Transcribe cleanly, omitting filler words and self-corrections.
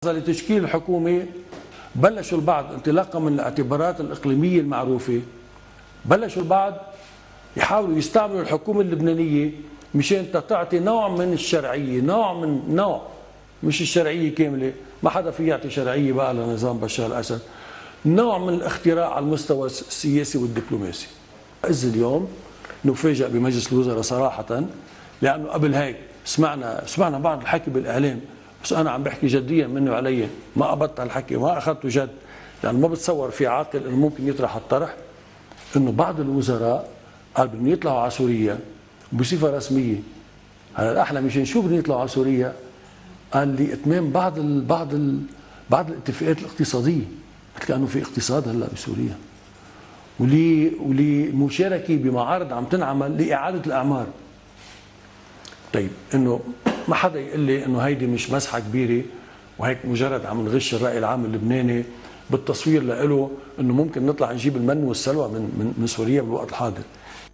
لتشكيل الحكومة بلشوا البعض انطلاقا من الاعتبارات الإقليمية المعروفة، بلشوا البعض يحاولوا يستعملوا الحكومة اللبنانية مشان تعطي نوع من الشرعية، نوع مش الشرعية كاملة، ما حدا في يعطي شرعية بقى لنظام بشار الأسد، نوع من الاختراع على المستوى السياسي والدبلوماسي. اليوم نفاجأ بمجلس الوزراء صراحة، لأنه قبل هيك سمعنا بعض الحكي بالإعلام، بس أنا عم بحكي جديا منه علي، ما أبطل الحكي ما أخذته جد، لأنه ما بتصور في عاقل إنه ممكن يطرح الطرح إنه بعض الوزراء قال بدهم يطلعوا على سوريا بصفة رسمية. هلا الأحلى مشان شو بدهم يطلعوا على سوريا؟ قال لإتمام بعض الاتفاقات الاقتصادية، مثل كأنه في اقتصاد هلا بسوريا، ولمشاركة بمعارض عم تنعمل لإعادة الأعمار. طيب انه ما حدا يقول لي انه هيدي مش مسحه كبيره وهيك مجرد عم نغش الراي العام اللبناني بالتصوير له انه ممكن نطلع نجيب المن والسلوى من سوريا بالوقت الحاضر.